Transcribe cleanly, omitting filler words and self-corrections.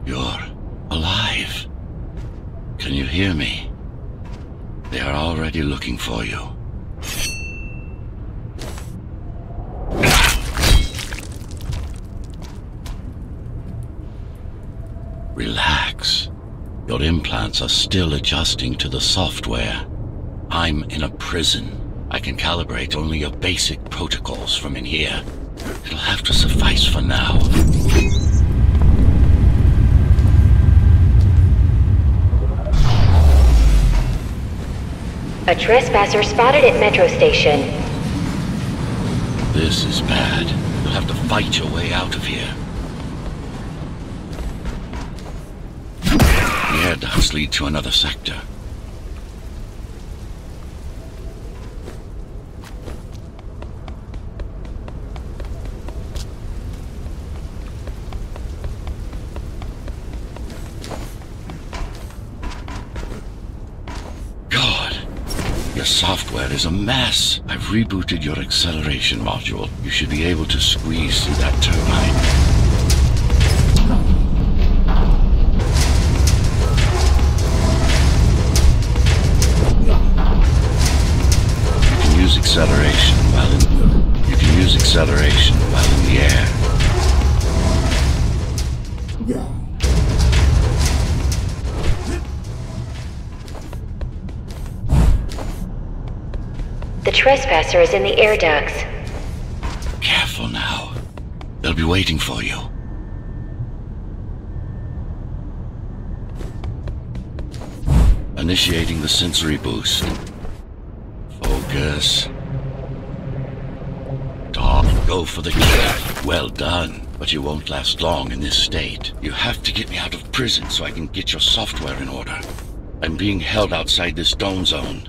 You're alive. Can you hear me? They are already looking for you. Relax. Your implants are still adjusting to the software. I'm in a prison. I can calibrate only your basic protocols from in here. It'll have to suffice for now. A trespasser spotted at Metro Station. This is bad. You'll have to fight your way out of here. The air ducts lead to another sector. Your software is a mess. I've rebooted your acceleration module. You should be able to squeeze through that turbine. You can use acceleration while in the air. The trespasser is in the air ducts. Careful now. They'll be waiting for you. Initiating the sensory boost. Focus. Talk. Go for the kill. Well done. But you won't last long in this state. You have to get me out of prison so I can get your software in order. I'm being held outside this dome zone.